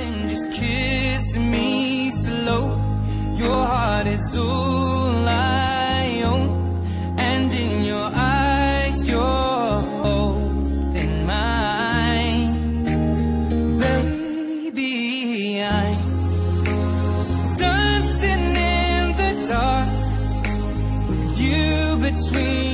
darling, just kiss me slow. Your heart is all I own, and in your eyes you're holding mine. Baby, I'm dancing in the dark with you between